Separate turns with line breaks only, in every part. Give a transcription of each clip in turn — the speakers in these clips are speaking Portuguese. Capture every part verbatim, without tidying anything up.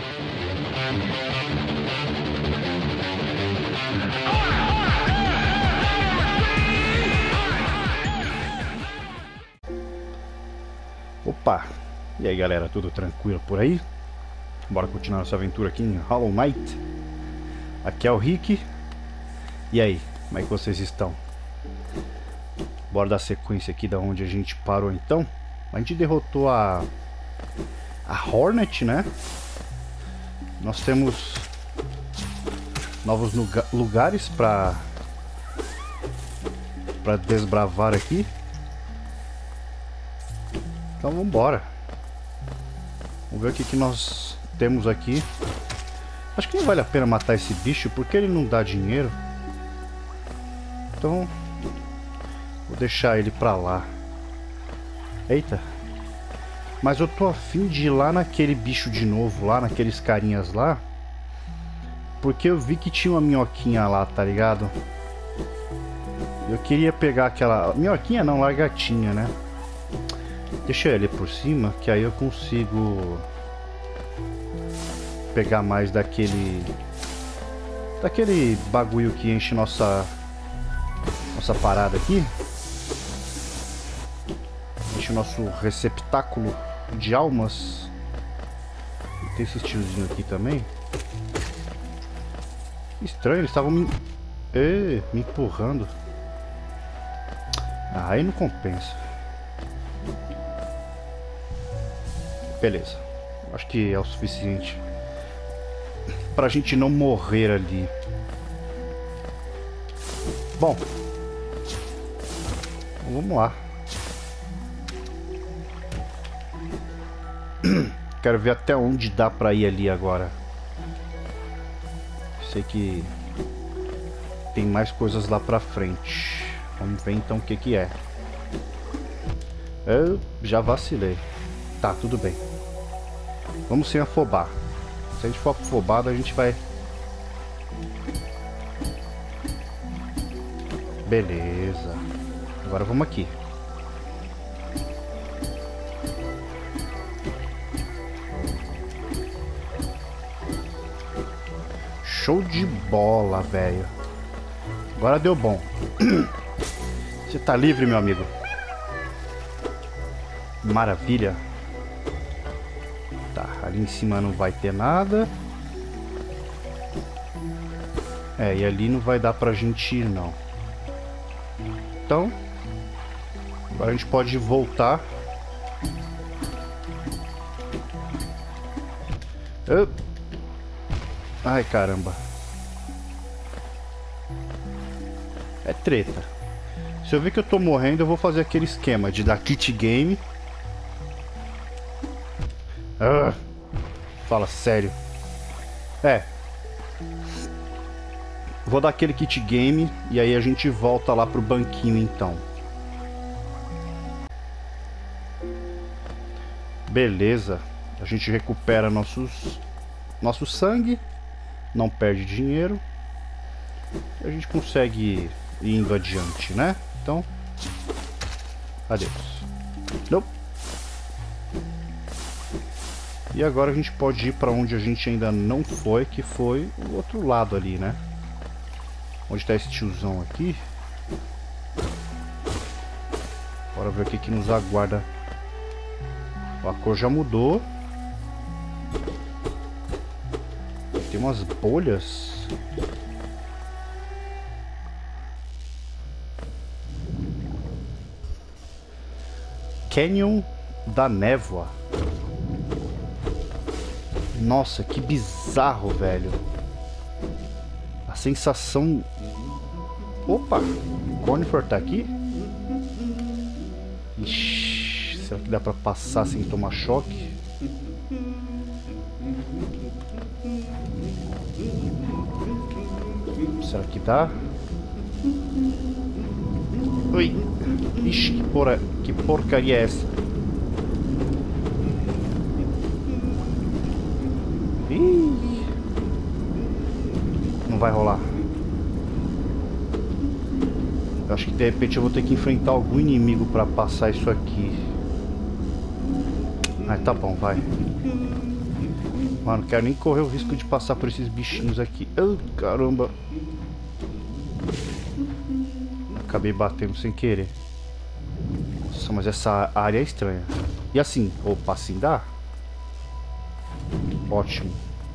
Opa! E aí galera, tudo tranquilo por aí? Bora continuar nossa aventura aqui em Hollow Knight. Aqui é o Rick. E aí, como é que vocês estão? Bora dar sequência aqui da onde a gente parou então. A gente derrotou a a Hornet, né? Nós temos novos lugar, lugares para para desbravar aqui. Então vamos embora. Vamos ver o que, que nós temos aqui. Acho que não vale a pena matar esse bicho porque ele não dá dinheiro. Então vou deixar ele pra lá. Eita. Mas eu tô afim de ir lá naquele bicho de novo, lá naqueles carinhas lá. Porque eu vi que tinha uma minhoquinha lá, tá ligado? Eu queria pegar aquela... Minhoquinha não, lagartinha, né? Deixa ele por cima, que aí eu consigo pegar mais daquele daquele bagulho que enche nossa nossa parada aqui. Enche o nosso receptáculo de almas. E tem esse tiozinho aqui também. Estranho, eles estavam me... Ê, me empurrando. Ah, aí não compensa. Beleza, acho que é o suficiente pra gente não morrer ali. Bom, vamos lá. Quero ver até onde dá pra ir ali agora. Sei que tem mais coisas lá pra frente. Vamos ver então o que que é. Eu já vacilei. Tá, tudo bem. Vamos sem afobar. Se a gente for afobado, a gente vai... Beleza. Agora vamos aqui. Show de bola, velho. Agora deu bom. Você tá livre, meu amigo. Maravilha. Tá, ali em cima não vai ter nada. É, e ali não vai dar pra gente ir, não. Então, agora a gente pode voltar. Oh. Ai, caramba. É treta. Se eu ver que eu tô morrendo, eu vou fazer aquele esquema de dar kit game. Ah, fala sério. É. Vou dar aquele kit game e aí a gente volta lá pro banquinho então. Beleza. A gente recupera nossos nosso sangue, não perde dinheiro. A gente consegue ir indo adiante, né? Então, adeus. Nope. E agora a gente pode ir para onde a gente ainda não foi, que foi o outro lado ali, né? Onde está esse tiozão aqui? Bora ver o que que nos aguarda. A cor já mudou. Tem umas bolhas. Canyon da Névoa. Nossa, que bizarro, velho. A sensação... Opa! O Cornifer tá aqui? Ixi, será que dá pra passar sem tomar choque? Será que dá? Ui! Ixi, que, porra, que porcaria é essa? Ih, não vai rolar. Eu acho que de repente eu vou ter que enfrentar algum inimigo para passar isso aqui. Ah, tá bom, vai. Mano, não quero nem correr o risco de passar por esses bichinhos aqui. Oh, caramba. Acabei batendo sem querer. Nossa, mas essa área é estranha. E assim, opa, assim dá? Ótimo.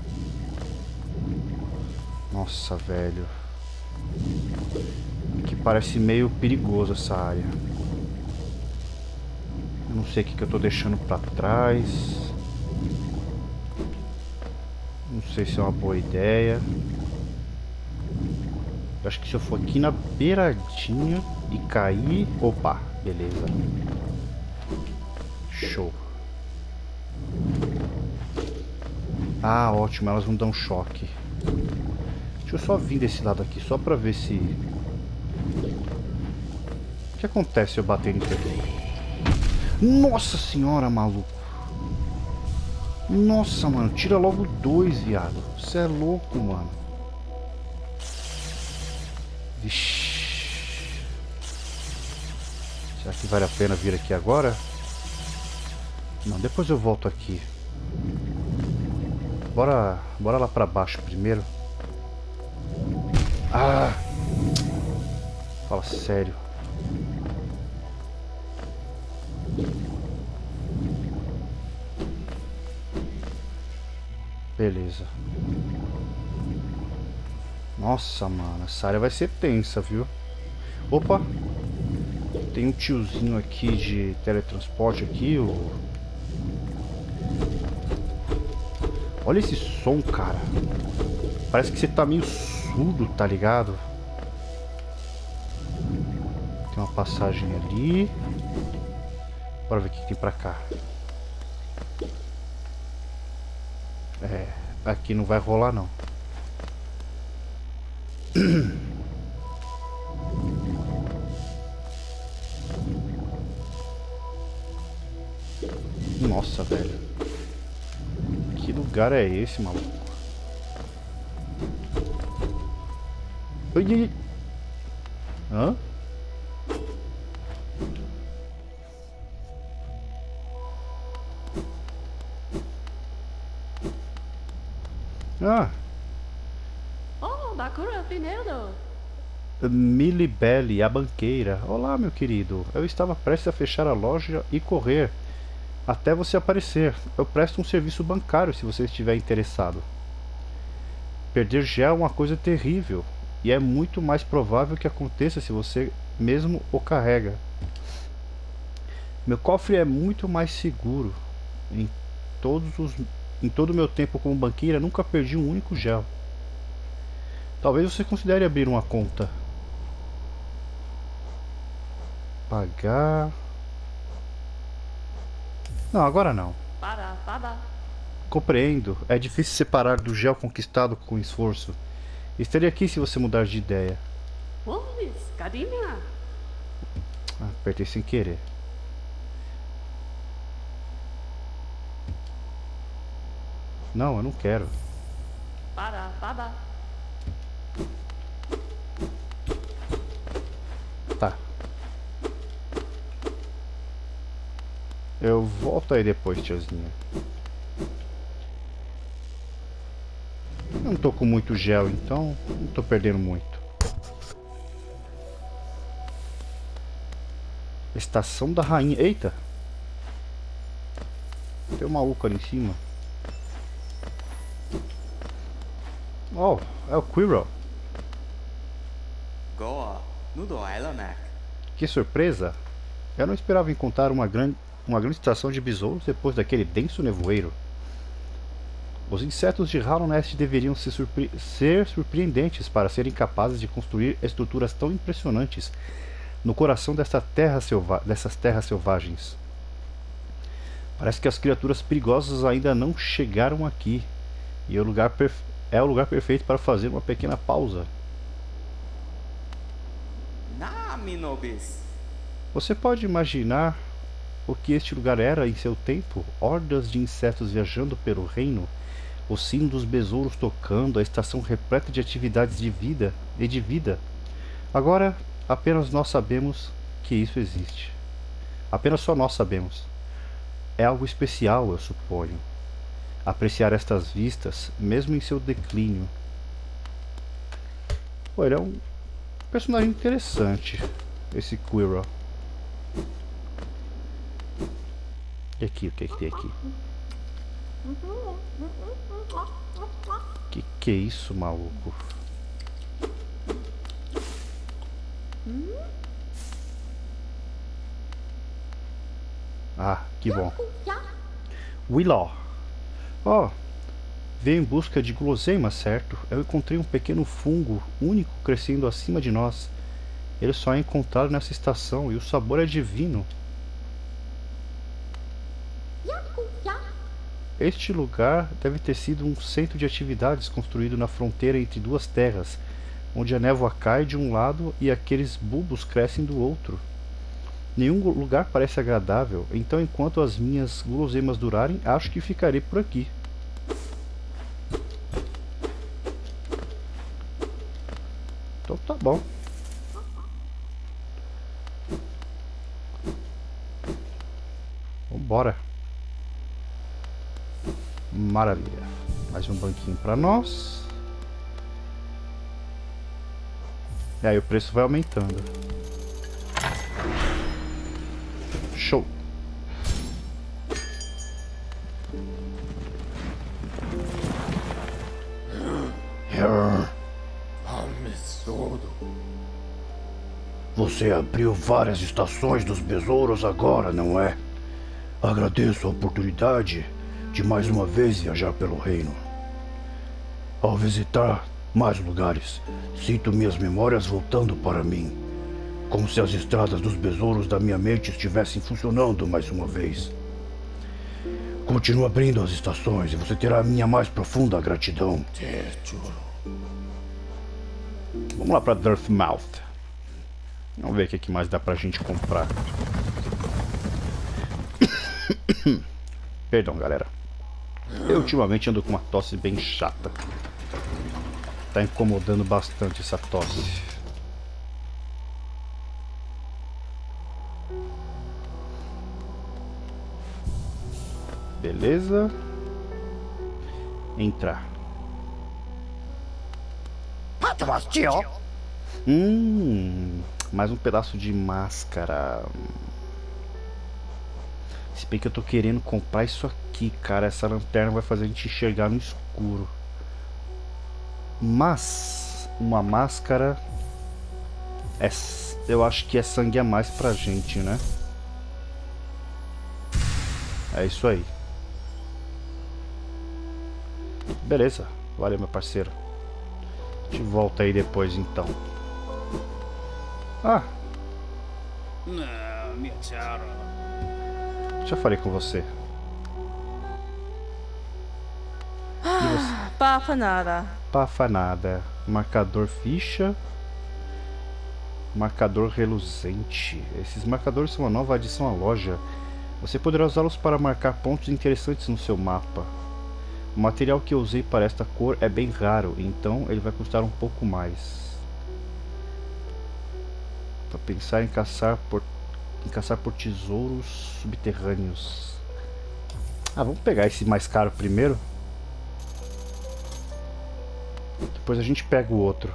Nossa, velho. Que parece meio perigoso essa área. Eu não sei o que, que eu tô deixando pra trás. Não sei se é uma boa ideia. Eu acho que se eu for aqui na beiradinha e cair... Opa, beleza. Show. Ah, ótimo, elas vão dar um choque. Deixa eu só vir desse lado aqui, só pra ver se... O que acontece se eu bater nisso aqui? Nossa senhora, maluco. Nossa, mano, tira logo dois, viado. Você é louco, mano. Vixe. Será que vale a pena vir aqui agora? Não, depois eu volto aqui. Bora, bora lá pra baixo primeiro. Ah! Fala sério. Beleza. Nossa, mano, essa área vai ser tensa, viu? Opa! Tem um tiozinho aqui de teletransporte aqui, o... Olha esse som, cara. Parece que você tá meio surdo, tá ligado? Tem uma passagem ali. Bora ver o que tem pra cá. É, aqui não vai rolar não. Nossa, velho. Que lugar é esse, maluco? Ai, ai. Hã? Ah,
Oh, Bakura Pinedo.
Milibele, a banqueira. Olá, meu querido. Eu estava prestes a fechar a loja e correr até você aparecer. Eu presto um serviço bancário se você estiver interessado. Perder gel é uma coisa terrível e é muito mais provável que aconteça se você mesmo o carrega. Meu cofre é muito mais seguro. Em todos os Em todo o meu tempo como banqueira, nunca perdi um único gel. Talvez você considere abrir uma conta. Pagar... Não, agora não.
Para, baba.
Compreendo. É difícil separar do gel conquistado com esforço. Estaria aqui se você mudar de ideia.
Wolves, Cadinha.
Ah, apertei sem querer. Não, eu não quero.
Para, baba.
Tá. Eu volto aí depois, tiozinha. Eu não tô com muito gel, então não tô perdendo muito. Estação da Rainha. Eita! Tem um maluco ali em cima. Oh, é o Quirrell.
Goa, Nudo Island.
Que surpresa! Eu não esperava encontrar uma grande, uma grande estação de besouros depois daquele denso nevoeiro. Os insetos de Hollow Nest deveriam se surpre ser surpreendentes para serem capazes de construir estruturas tão impressionantes no coração dessa terra selva dessas terras selvagens. Parece que as criaturas perigosas ainda não chegaram aqui, e o lugar é o lugar perfeito para fazer uma pequena pausa.
Naminobis.
Você pode imaginar o que este lugar era em seu tempo? Hordas de insetos viajando pelo reino, o sino dos besouros tocando, a estação repleta de atividades de vida e de vida. Agora, apenas nós sabemos que isso existe. Apenas só nós sabemos. É algo especial, eu suponho. apreciar estas vistas, mesmo em seu declínio. Pô, ele é um personagem interessante, esse Quirrell. E aqui, o que é que tem aqui? Que que é isso, maluco? Ah, que bom. Willow. Ó, veio em busca de guloseimas, certo? Eu encontrei um pequeno fungo único crescendo acima de nós. Ele só é encontrado nessa estação e o sabor é divino. Este lugar deve ter sido um centro de atividades construído na fronteira entre duas terras, onde a névoa cai de um lado e aqueles bulbos crescem do outro. Nenhum lugar parece agradável, então enquanto as minhas guloseimas durarem, acho que ficarei por aqui. Então tá bom. Vambora. Maravilha. Mais um banquinho pra nós. E aí o preço vai aumentando. Show. Você abriu várias estações dos besouros agora, não é? Agradeço a oportunidade de mais uma vez viajar pelo reino. Ao visitar mais lugares, sinto minhas memórias voltando para mim, como se as estradas dos besouros da minha mente estivessem funcionando mais uma vez. Continue abrindo as estações e você terá a minha mais profunda gratidão. Vamos lá para Dirtmouth. Vamos ver o que mais dá pra gente comprar. Perdão, galera. Eu ultimamente ando com uma tosse bem chata. Tá incomodando bastante essa tosse. Beleza. Entrar. Hum, mais um pedaço de máscara. Se bem que eu tô querendo comprar isso aqui, cara. Essa lanterna vai fazer a gente enxergar no escuro. Mas uma máscara é, eu acho que é sangue a mais pra gente, né? É isso aí. Beleza, valeu, meu parceiro. A gente volta aí depois então. Ah, já falei com você.
Ah, pafa nada.
Pafa nada. Marcador ficha. Marcador reluzente. Esses marcadores são uma nova adição à loja. Você poderá usá-los para marcar pontos interessantes no seu mapa. O material que eu usei para esta cor é bem raro, então ele vai custar um pouco mais. Para pensar em caçar por em caçar por tesouros subterrâneos. Ah, vamos pegar esse mais caro primeiro. Depois a gente pega o outro.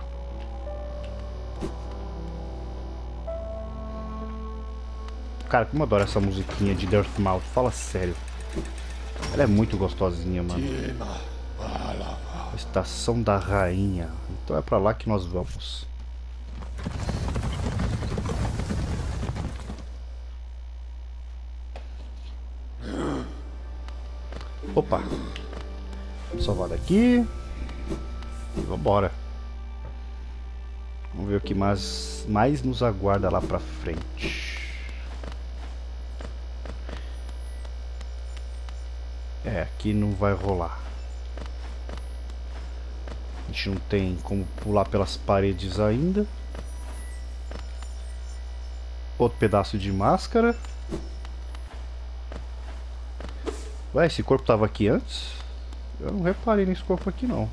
Cara, como eu adoro essa musiquinha de Dirtmouth. Fala sério. Ela é muito gostosinha, mano. A estação da rainha. Então é pra lá que nós vamos. Opa. Vamos salvar daqui. E vambora. Vamos ver o que mais, mais nos aguarda lá pra frente. É, aqui não vai rolar. A gente não tem como pular pelas paredes ainda. Outro pedaço de máscara. Ué, esse corpo tava aqui antes? Eu não reparei nesse corpo aqui não.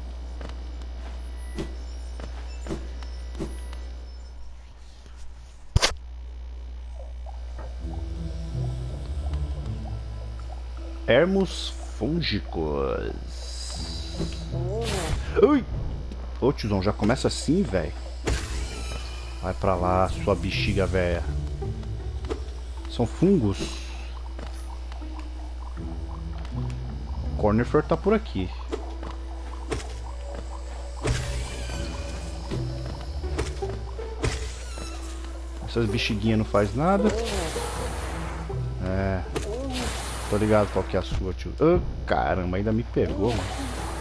Hermos fúngicos. Ui! Ô tiozão, já começa assim, velho. Vai pra lá, sua bexiga velha. São fungos. Cornifer tá por aqui. Essas bexiguinhas não faz nada. É. Tô ligado qual que é a sua, tio. Oh, caramba, ainda me pegou, mano.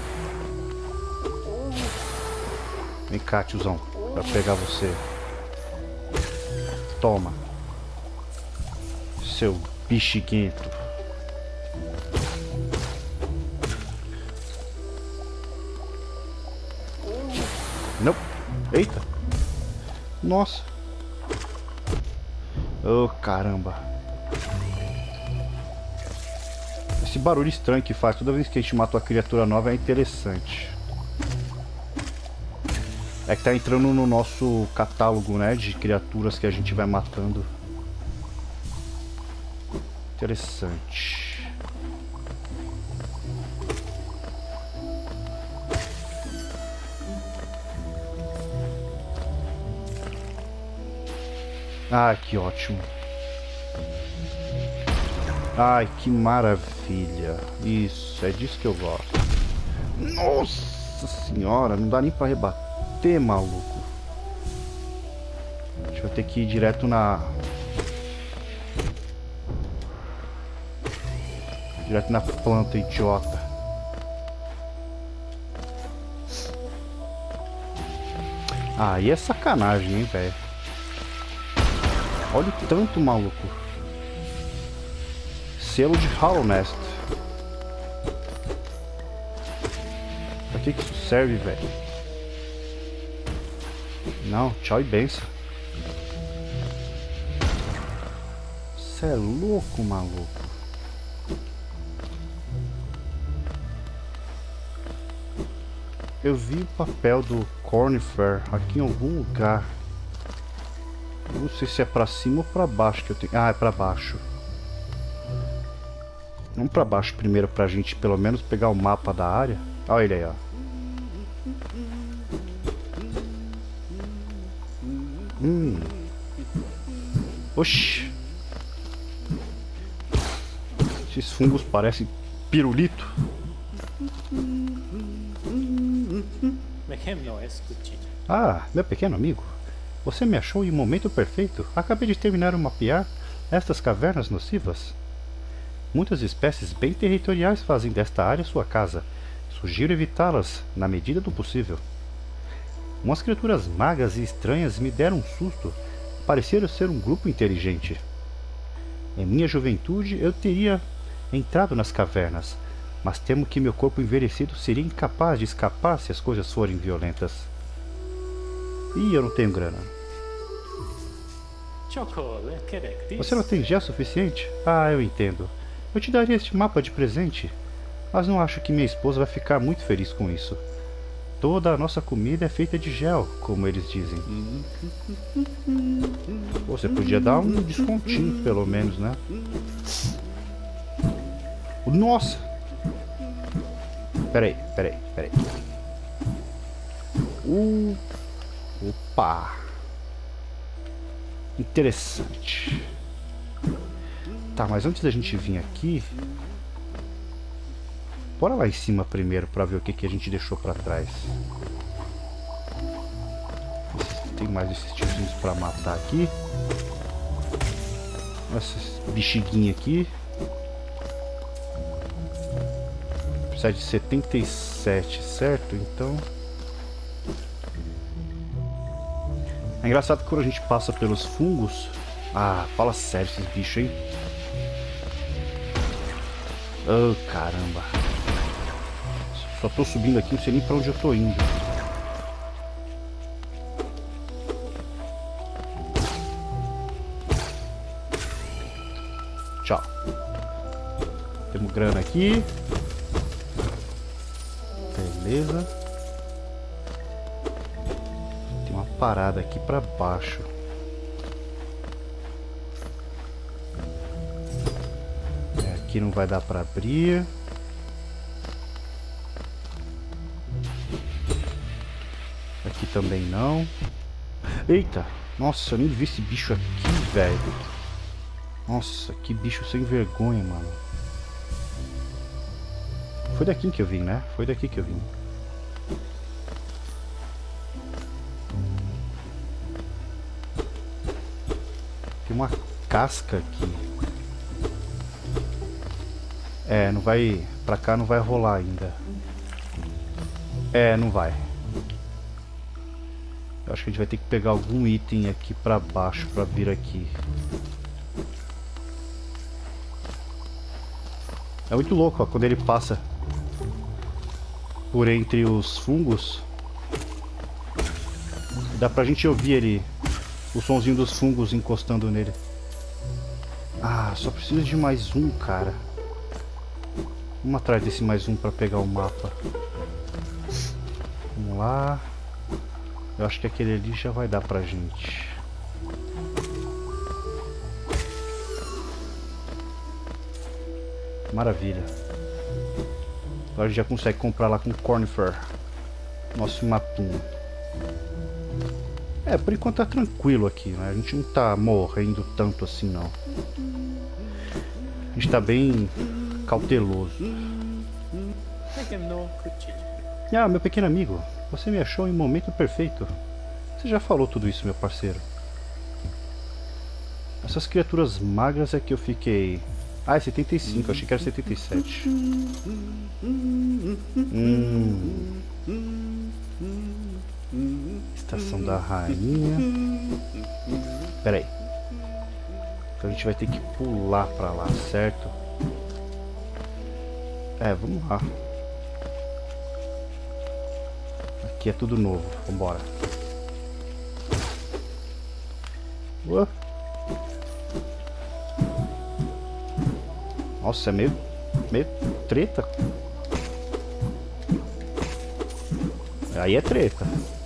Vem cá, tiozão. Pra pegar você. Toma. Seu bexiguento. Não. Eita. Nossa. Oh, caramba. Esse barulho estranho que faz toda vez que a gente mata uma criatura nova é interessante. É que tá entrando no nosso catálogo, né, de criaturas que a gente vai matando. Interessante. Ai, que ótimo. Ai, que maravilha. Isso, é disso que eu gosto. Nossa senhora, não dá nem pra rebater, maluco. Deixa eu ter que ir direto na... Direto na planta, idiota. Ah, aí é sacanagem, hein, velho. Olha o tanto, maluco. Selo de Hallownest. Pra que que isso serve, velho? Não, tchau e benção. Você é louco, maluco. Eu vi o papel do Cornifer aqui em algum lugar. Não sei se é pra cima ou pra baixo que eu tenho. Ah, é pra baixo. Vamos pra baixo primeiro pra gente pelo menos pegar o mapa da área. Olha ele aí, ó. Hum. Oxi. Esses fungos parecem pirulito. Ah, meu pequeno amigo. Você me achou em um momento perfeito. Acabei de terminar de mapear estas cavernas nocivas. Muitas espécies bem territoriais fazem desta área sua casa. Sugiro evitá-las na medida do possível. Umas criaturas magas e estranhas me deram um susto. Pareceram ser um grupo inteligente. Em minha juventude eu teria entrado nas cavernas, mas temo que meu corpo envelhecido seria incapaz de escapar se as coisas forem violentas. Ih, eu não tenho grana. Você não tem gel suficiente? Ah, eu entendo. Eu te daria este mapa de presente, mas não acho que minha esposa vai ficar muito feliz com isso. Toda a nossa comida é feita de gel, como eles dizem. Você podia dar um descontinho, pelo menos, né? Nossa! Peraí, peraí, peraí. Uh... Opa! Interessante. Tá, mas antes da gente vir aqui, bora lá em cima primeiro pra ver o que, que a gente deixou pra trás. Tem mais esses tiozinhos pra matar aqui. Essas bexiguinhas aqui. Precisa de setenta e sete, certo? Então... É engraçado que quando a gente passa pelos fungos... Ah, fala sério esses bichos, hein? Oh, caramba. Só tô subindo aqui, não sei nem pra onde eu tô indo. Tchau. Temos grana aqui. Beleza. Tem uma parada aqui pra baixo. É, aqui não vai dar pra abrir. também não. Eita! Nossa, eu nem vi esse bicho aqui, velho. Nossa, que bicho sem vergonha, mano. Foi daqui que eu vim, né? Foi daqui que eu vim. Tem uma casca aqui. É, não vai... Pra cá não vai rolar ainda. É, não vai. Eu acho que a gente vai ter que pegar algum item aqui pra baixo pra vir aqui. É muito louco, ó, quando ele passa por entre os fungos. Dá pra gente ouvir ele, o sonzinho dos fungos encostando nele. Ah, só preciso de mais um, cara. Vamos atrás desse mais um pra pegar o mapa. Vamos lá. Eu acho que aquele ali já vai dar pra gente. Maravilha. Agora a gente já consegue comprar lá com Cornifer nosso mapinha. É, por enquanto tá tranquilo aqui, né? A gente não tá morrendo tanto assim, não. A gente tá bem cauteloso. Ah, meu pequeno amigo, você me achou em um momento perfeito. Você já falou tudo isso, meu parceiro. Essas criaturas magras é que eu fiquei... Ah, é setenta e cinco, eu achei que era setenta e sete. Hum. Estação da rainha. Pera aí. Então a gente vai ter que pular pra lá, certo? É, vamos lá. Aqui é tudo novo, vambora. Ué. Nossa, é meio, meio treta. Aí é treta.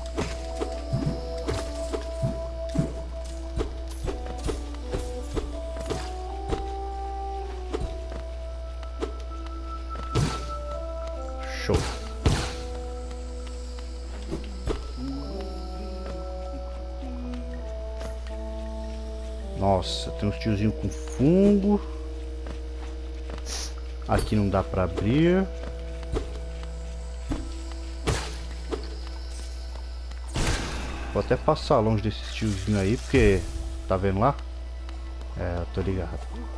Show. Nossa, tem uns tiozinhos com fungo. Aqui não dá pra abrir. Vou até passar longe desses tiozinhos aí, porque... Tá vendo lá? É, eu tô ligado.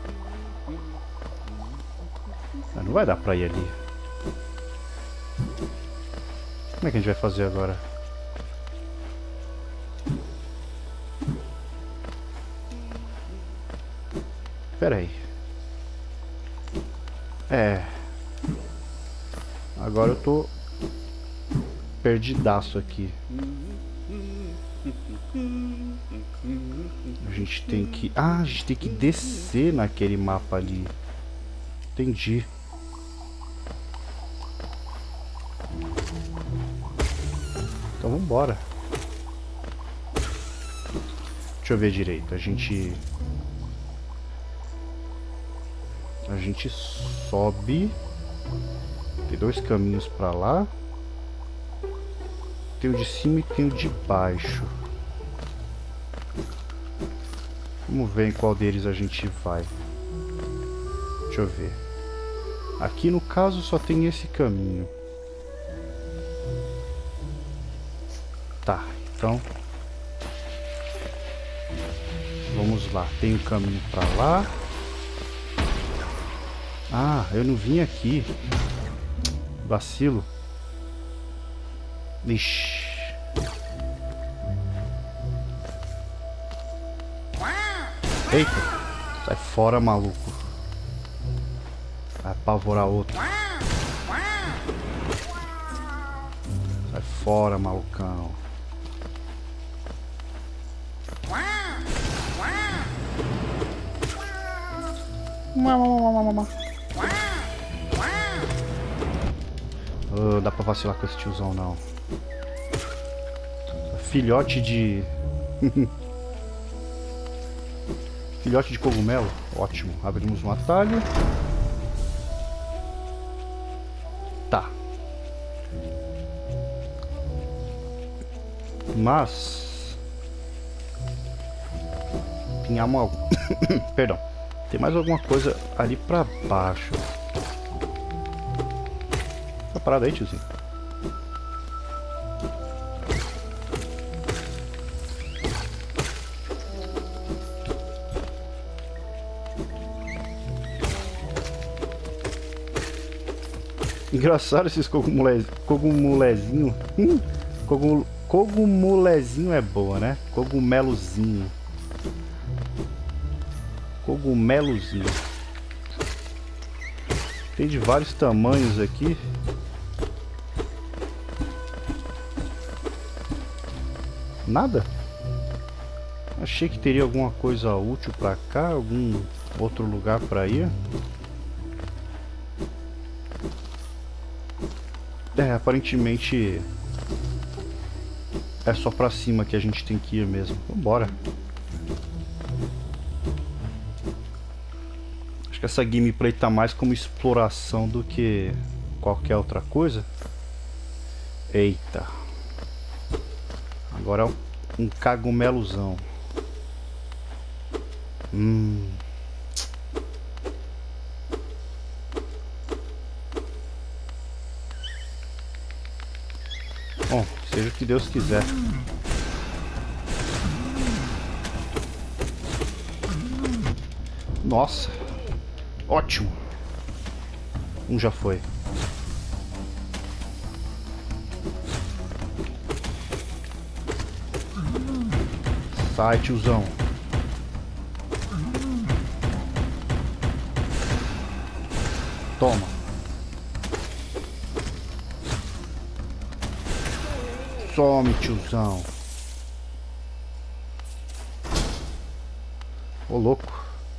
Mas não vai dar pra ir ali. Como é que a gente vai fazer agora? Pera aí. É. Agora eu tô perdidaço aqui. A gente tem que... Ah, a gente tem que descer naquele mapa ali. Entendi. Então vambora. Deixa eu ver direito. A gente... A gente sobe. Tem dois caminhos pra lá. Tem o de cima e tem o de baixo. Vamos ver em qual deles a gente vai. Deixa eu ver. Aqui no caso só tem esse caminho. Tá, então vamos lá. Tem o caminho pra lá. Ah, eu não vim aqui. Vacilo. Ixi. Eita. Sai fora, maluco. Vai apavorar outro. Sai fora, malucão. Oh, dá pra vacilar com esse tiozão, não. Filhote de... Filhote de cogumelo. Ótimo. Abrimos um atalho. Tá. Mas... Pinhar uma... Perdão. Tem mais alguma coisa ali pra baixo. Tá parado aí, tiozinho. Engraçado esses cogumule... cogumolezinho. Hum, cogum... Cogumolezinho é boa, né? Cogumelozinho. Cogumelozinho. Tem de vários tamanhos aqui. Nada? Achei que teria alguma coisa útil pra cá, algum outro lugar pra ir. É, aparentemente é só pra cima que a gente tem que ir mesmo. Vambora. Acho que essa gameplay tá mais como exploração do que qualquer outra coisa. Eita. Agora é um cagumelozão. Hum. Bom, seja o que Deus quiser. Nossa. Ótimo. Um já foi. Sai, tiozão. Toma. Some, tiozão. Ô, louco.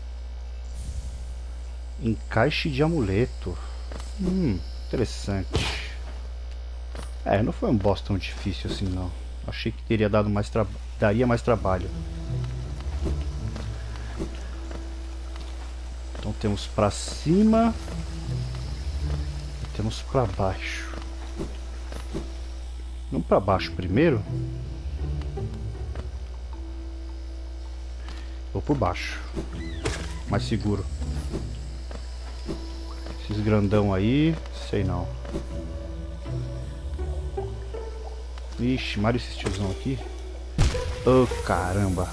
Encaixe de amuleto. Hum, interessante. É, não foi um boss tão difícil assim, não. Achei que teria dado mais tra... daria mais trabalho. Então temos pra cima. E temos pra baixo. Vamos pra baixo primeiro. Vou por baixo. Mais seguro. Esses grandão aí, sei não. Vixe, Mario, esses tiozão aqui. Oh, caramba.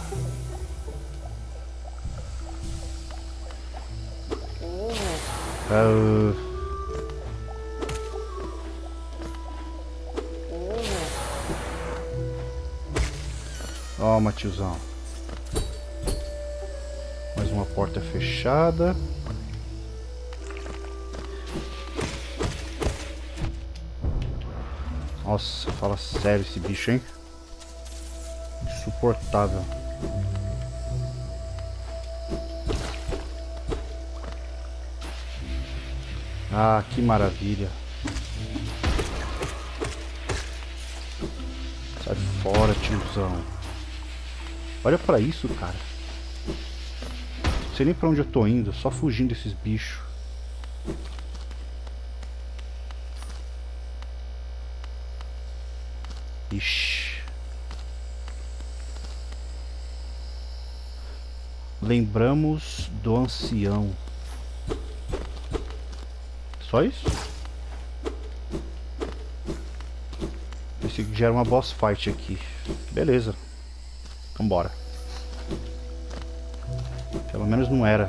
Uh... Toma, tiozão. Mais uma porta fechada. Nossa, fala sério esse bicho, hein? Insuportável. Ah, que maravilha. Sai fora, tiozão. Olha pra isso, cara. Não sei nem pra onde eu tô indo, só fugindo desses bichos. Ixi. Lembramos do ancião. Só isso? Pensei que já era uma boss fight aqui. Beleza. Vambora. Pelo menos não era.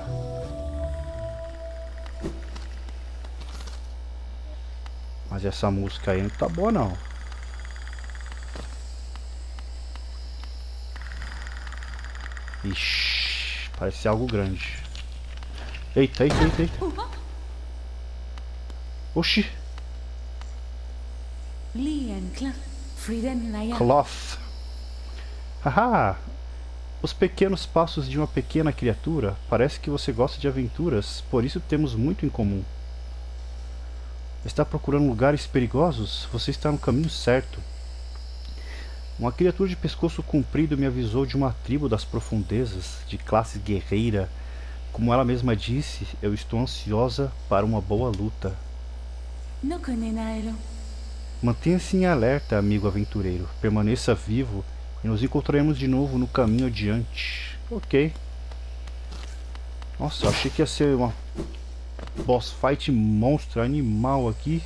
Mas essa música aí não tá boa, não. Ixi, parece algo grande. Eita, eita, eita, eita. Oxi. Cloth. Haha. Os pequenos passos de uma pequena criatura. Parece que você gosta de aventuras, por isso temos muito em comum. Está procurando lugares perigosos? Você está no caminho certo. Uma criatura de pescoço comprido me avisou de uma tribo das profundezas, de classe guerreira. Como ela mesma disse, eu estou ansiosa para uma boa luta. Mantenha-se em alerta, amigo aventureiro. Permaneça vivo e nos encontraremos de novo no caminho adiante. Ok. Nossa, eu achei que ia ser uma boss fight monstro, animal aqui.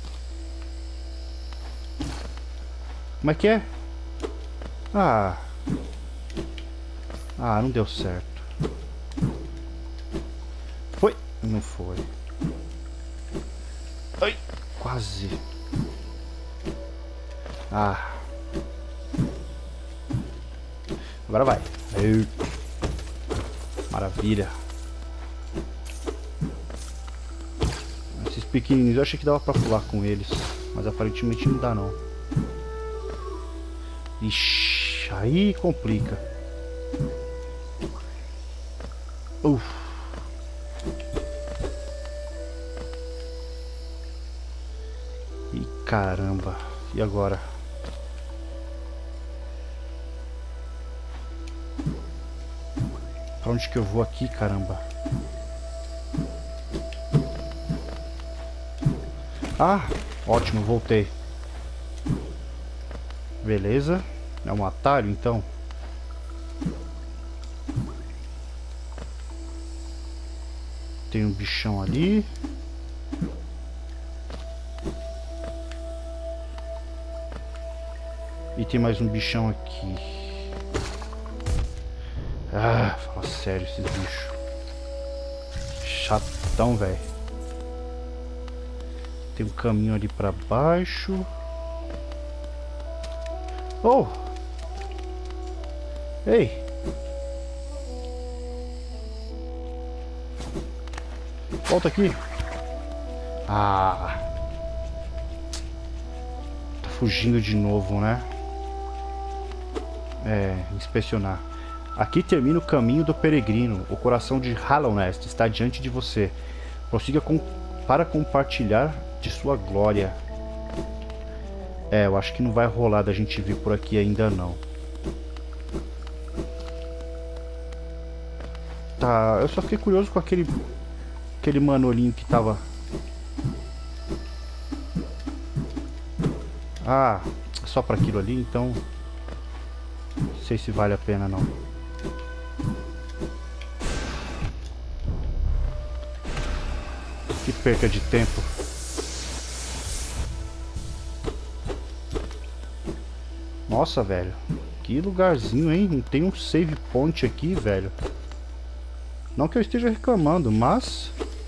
Como é que é? Ah. Ah, não deu certo. Foi? Não foi. Ai, quase. Ah. Agora vai. Aí. Maravilha. Esses pequenininhos eu achei que dava pra pular com eles, mas aparentemente não dá não. Ixi, aí complica. Uf. E caramba. E agora? Pra onde que eu vou aqui, caramba? Ah, ótimo, voltei. Beleza. É um atalho, então. Tem um bichão ali. E tem mais um bichão aqui. Ah, fala sério esses bichos. Chatão, velho. Tem um caminho ali pra baixo. Oh! Ei! Volta aqui. Ah! Tá fugindo de novo, né? É, inspecionar. Aqui termina o caminho do peregrino. O coração de Hallownest está diante de você. Prossiga com, para compartilhar de sua glória. É, eu acho que não vai rolar da gente vir por aqui ainda não. Tá, eu só fiquei curioso com aquele aquele manolinho que tava. Ah, só para aquilo ali, então não sei se vale a pena não. Que perca de tempo. Nossa, velho. Que lugarzinho, hein? Não tem um save point aqui, velho. Não que eu esteja reclamando, mas...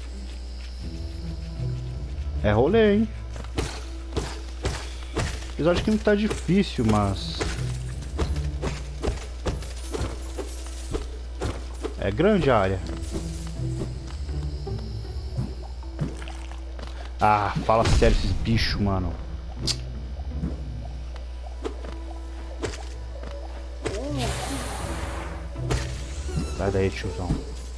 é rolê, hein? Apesar de que não tá difícil, mas... é grande a área. Ah, fala sério esses bichos, mano. Sai daí, tiozão.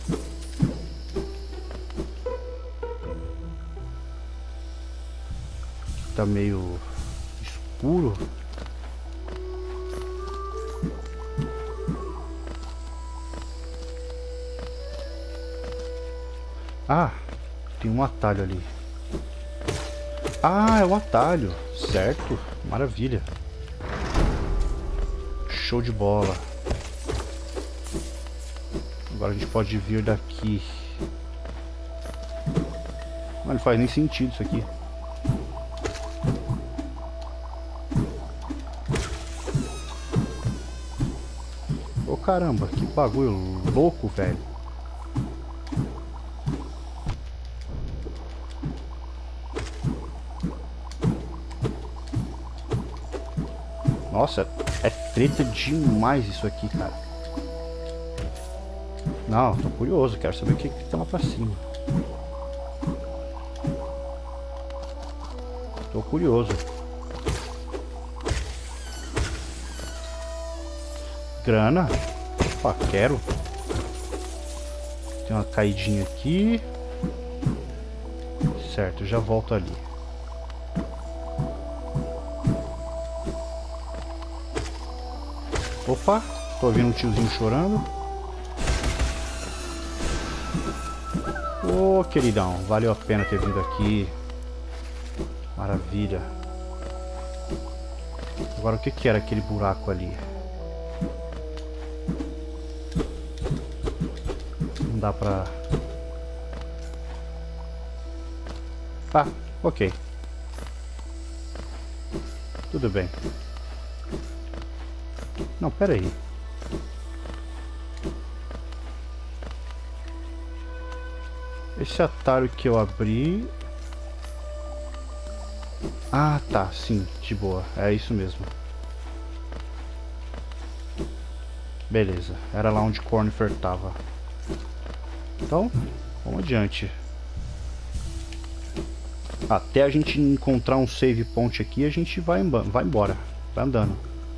Tá meio escuro. Ah, tem um atalho ali. Ah, é o atalho. Certo, maravilha. Show de bola. Agora a gente pode vir daqui. Não, não faz nem sentido isso aqui. Ô caramba, que bagulho louco, velho. Nossa, é treta demais isso aqui, cara. Não, tô curioso, quero saber o que, que tem lá pra cima. Tô curioso. Grana. Opa, quero. Tem uma caidinha aqui. Certo, já volto ali. Opa, tô ouvindo um tiozinho chorando. Ô, queridão, valeu a pena ter vindo aqui. Maravilha. Agora o que que era aquele buraco ali? Não dá pra... Ah, ok. Tudo bem. Não, pera aí. Esse atalho que eu abri... Ah, tá, sim, de boa. É isso mesmo. Beleza, era lá onde Cornifer tava. Então, vamos adiante. Até a gente encontrar um save point aqui, a gente vai, vai embora. Vai andando.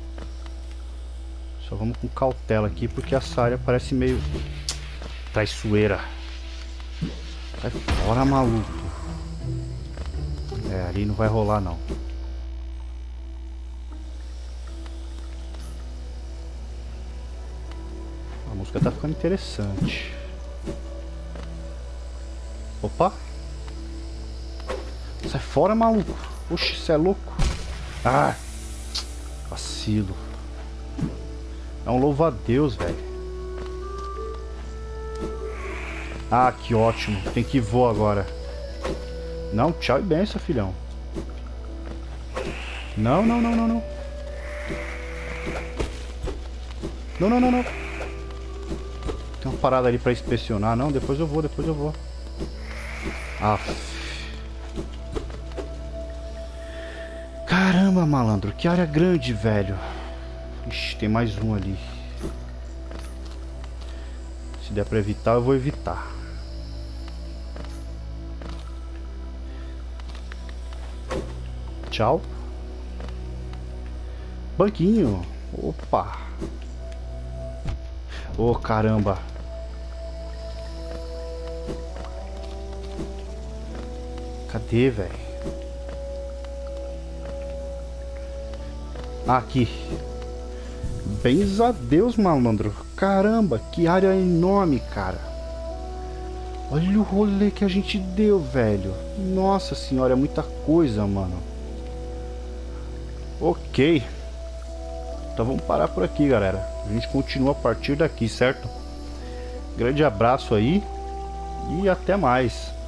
Só vamos com cautela aqui, porque essa área parece meio traiçoeira. Sai fora, maluco. É, ali não vai rolar não. A música tá ficando interessante. Opa! Sai fora, maluco! Oxi, você é louco! Ah! Vacilo! É um louva-a-Deus, velho! Ah, que ótimo! Tem que voar agora! Não, tchau e benção, filhão! Não, não, não, não, não! Não, não, não, não! Tem uma parada ali pra inspecionar, não? Depois eu vou, depois eu vou. Ah. Caramba, malandro, que área grande, velho. Ixi, tem mais um ali. Se der pra evitar, eu vou evitar. Tchau. Banquinho. Opa. Ô, caramba. Cadê, velho? Aqui. Bens a Deus, malandro. Caramba, que área enorme, cara. Olha o rolê que a gente deu, velho. Nossa senhora, é muita coisa, mano. Ok. Então vamos parar por aqui, galera. A gente continua a partir daqui, certo? Grande abraço aí. E até mais.